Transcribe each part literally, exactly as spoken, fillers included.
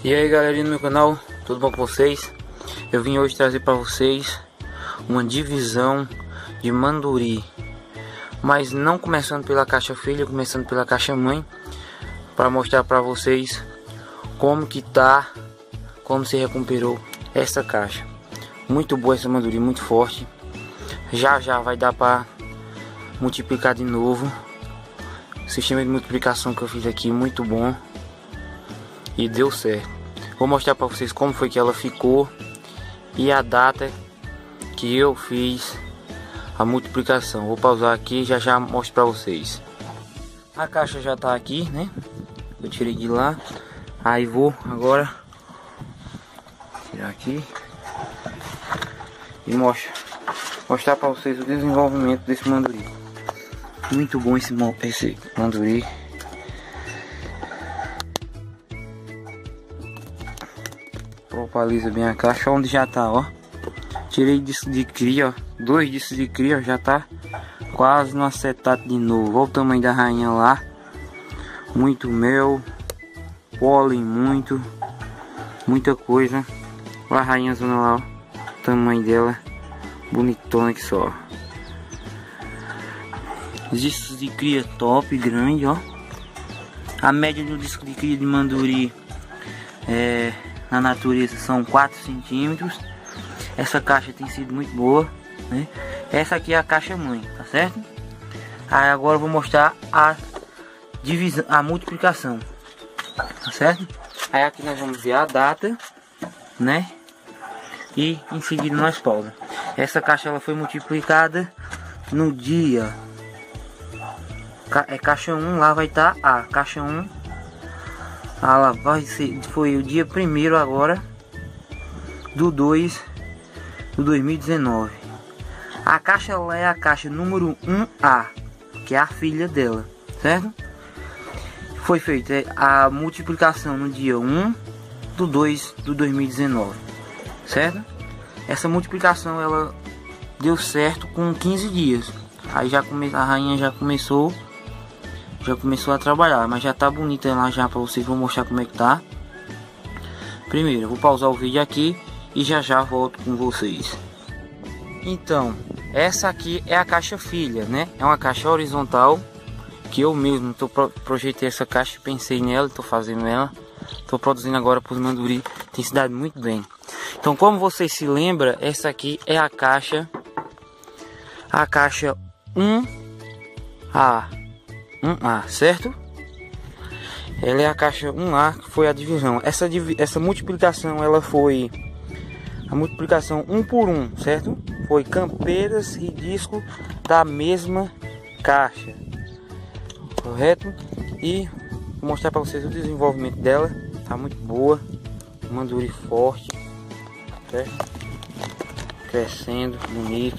E aí galerinha do meu canal, tudo bom com vocês? Eu vim hoje trazer para vocês uma divisão de manduri, mas não começando pela caixa filha, começando pela caixa mãe, para mostrar para vocês como que tá, como se recuperou essa caixa. Muito boa essa manduri, muito forte. Já já vai dar para multiplicar de novo. O sistema de multiplicação que eu fiz aqui muito bom e deu certo. Vou mostrar para vocês como foi que ela ficou e a data que eu fiz a multiplicação. Vou pausar aqui e já já mostro para vocês. A caixa já tá aqui, né? Eu tirei de lá. Aí vou agora tirar aqui e mostrar mostrar para vocês o desenvolvimento desse manduri. Muito bom esse, esse manduri. Propaliza bem a caixa, onde já tá, ó. Tirei disso de cria, ó. Dois disso de cria, ó, já tá quase no acetato de novo. Olha o tamanho da rainha lá. Muito mel, pólen, muito, muita coisa. Olha a rainha zona lá, ó. O tamanho dela, bonitona que só. Os discos de cria top, grande, ó. A média do disco de cria de manduri é, na natureza são quatro centímetros. Essa caixa tem sido muito boa, né? Essa aqui é a caixa mãe, tá certo? Aí agora eu vou mostrar a divisão, a multiplicação, tá certo? Aí aqui nós vamos ver a data, né? E em seguida nós pausa. Essa caixa ela foi multiplicada no dia é caixa um, lá vai estar tá, a caixa um. Ah, lá vai ser, foi o dia primeiro agora do dois do dois mil e dezenove. A caixa lá é a caixa número um A, que é a filha dela, certo? Foi feita a multiplicação no dia um do dois do dois mil e dezenove, certo? Essa multiplicação ela deu certo com quinze dias. Aí já come, a rainha já começou já começou a trabalhar, mas já tá bonita lá já para vocês. Vou mostrar como é que tá. Primeiro eu vou pausar o vídeo aqui e já já volto com vocês. Então, essa aqui é a caixa filha, né? É uma caixa horizontal que eu mesmo tô pro, projetei essa caixa, pensei nela, tô fazendo ela, tô produzindo agora para os manduri. Tem se dado muito bem. Então, como vocês se lembram, essa aqui é a caixa a caixa um A. um A, certo? Ela é a caixa um A, que foi a divisão. Essa, essa multiplicação, ela foi a multiplicação um por um, certo? Foi campeiras e disco da mesma caixa, correto? E vou mostrar para vocês o desenvolvimento dela. Tá muito boa, manduri forte, certo? Crescendo, bonito.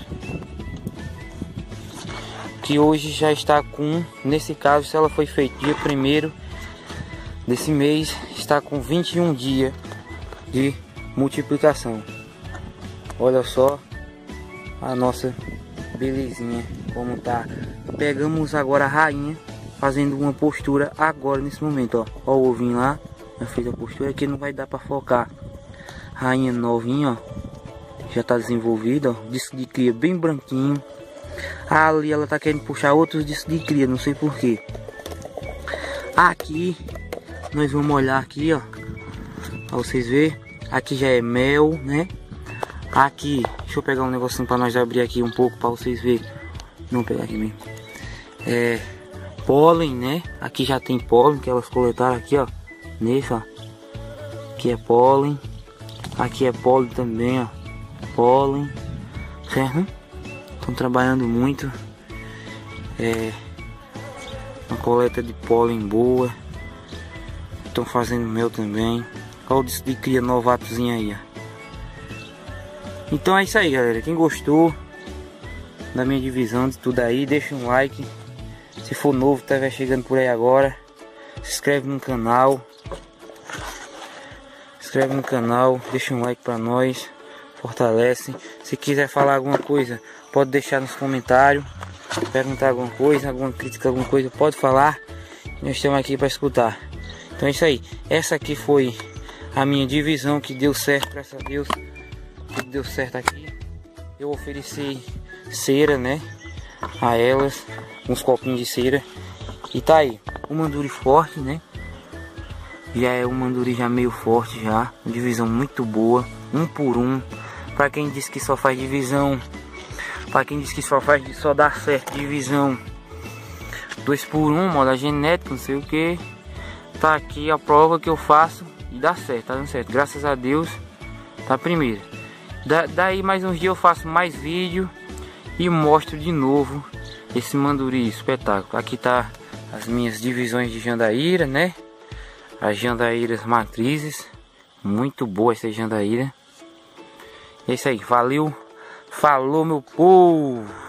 Que hoje já está com, nesse caso, se ela foi feita dia primeiro desse mês, está com vinte e um dias de multiplicação. Olha só a nossa belezinha como tá. Pegamos agora a rainha, fazendo uma postura agora nesse momento, ó. Ó o ovinho lá, já fez a postura, aqui não vai dar para focar. Rainha novinha, ó, já tá desenvolvida, ó, disco de cria bem branquinho. Ali ela tá querendo puxar outros discos de cria, não sei porquê. Aqui nós vamos olhar aqui, ó, pra vocês verem. Aqui já é mel, né? Aqui, deixa eu pegar um negocinho para nós abrir aqui um pouco para vocês verem. Não pegar aqui mesmo. É pólen, né? Aqui já tem pólen que elas coletaram aqui, ó. Nesse, ó. Aqui é pólen. Aqui é pólen também, ó. Pólen, certo? Estão trabalhando muito. É uma coleta de pólen boa. Estão fazendo mel também. Olha o disco de cria novatozinho aí, ó. Então é isso aí, galera. Quem gostou da minha divisão de tudo aí, deixa um like. Se for novo, tá chegando por aí agora, se inscreve no canal. Se inscreve no canal, deixa um like pra nós, fortalece. Se quiser falar alguma coisa, pode deixar nos comentários. Perguntar alguma coisa, alguma crítica, alguma coisa, pode falar. Nós estamos aqui para escutar. Então é isso aí. Essa aqui foi a minha divisão que deu certo, graças a Deus, tudo deu certo aqui. Eu ofereci cera, né, a elas, uns copinhos de cera. E tá aí, um manduri forte, né? Já é um manduri já meio forte já, uma divisão muito boa, um por um. Para quem diz que só faz divisão, para quem diz que só faz, só dá certo divisão dois por um, moda genética, não sei o que, tá aqui a prova que eu faço e dá certo, tá dando certo, graças a Deus, tá primeiro. Da, daí mais uns dias eu faço mais vídeo e mostro de novo esse manduri espetáculo. Aqui tá as minhas divisões de jandaíra, né? As jandaíras matrizes, muito boa essa jandaíra. É isso aí, valeu, falou meu povo!